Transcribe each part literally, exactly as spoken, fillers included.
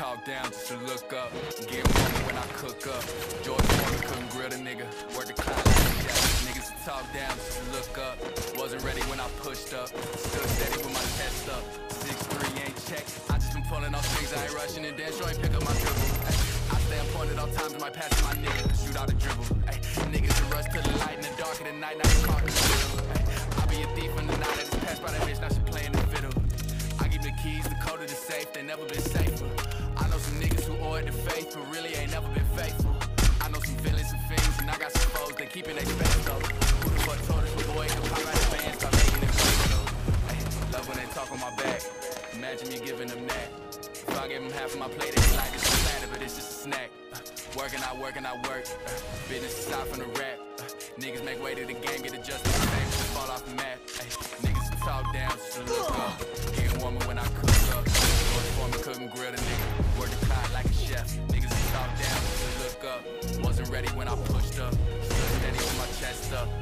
talk down just to look up. Get money when I cook up. George Foreman couldn't grill the nigga. Word to cloud like a chef. Niggas talk down just to look up. Wasn't ready when I pushed up. Stood steady with my chest up. six three ain't check. I just been pulling off strings. I ain't rushing and dance. Ain't pick up my dribble. Ay, I stay on point at all times. I might pass to my nigga. Shoot out a dribble. Ay, niggas that rush to the light in the dark of the night. Now you caught the middle. I be a thief in the night. I just passed by that bitch. Now she playing the fiddle. I give the keys, the code of the safe. They never been safer. I know some niggas who owe it to faith, but really ain't never been faithful. I know some villains and fiends, and I got some foes. They keeping their space though. Who the fuck told us we go wake up, pop out the band, start making it fake though. Ay, love when they talk on my back. Imagine me giving them that. If I give them half of my plate, they like it's a platter, but it's just a snack. Uh, working, I work, and I work. Uh, business aside from the rap. Uh, niggas make way to the game, get adjusted to the same, just fall off the map. Ay, niggas talk down just to look up. Getting warmer when I cook up. George Foreman couldn't grill the nigga. Word to cloud like a chef. Niggas talk down just to look up. Wasn't ready when I pushed up. Stood steady with my chest up.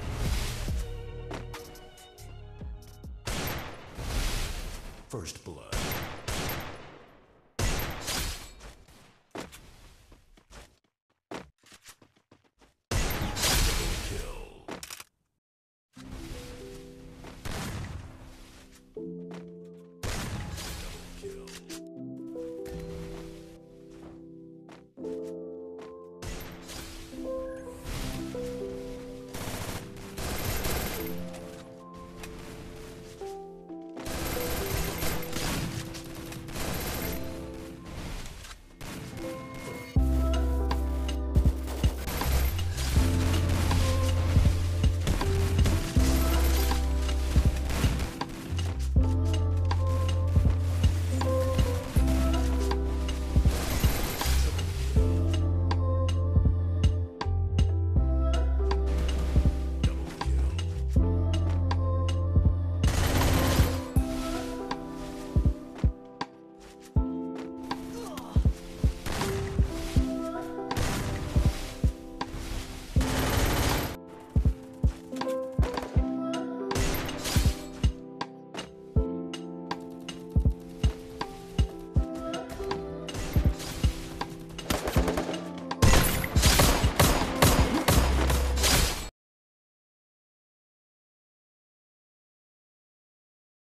First Blood.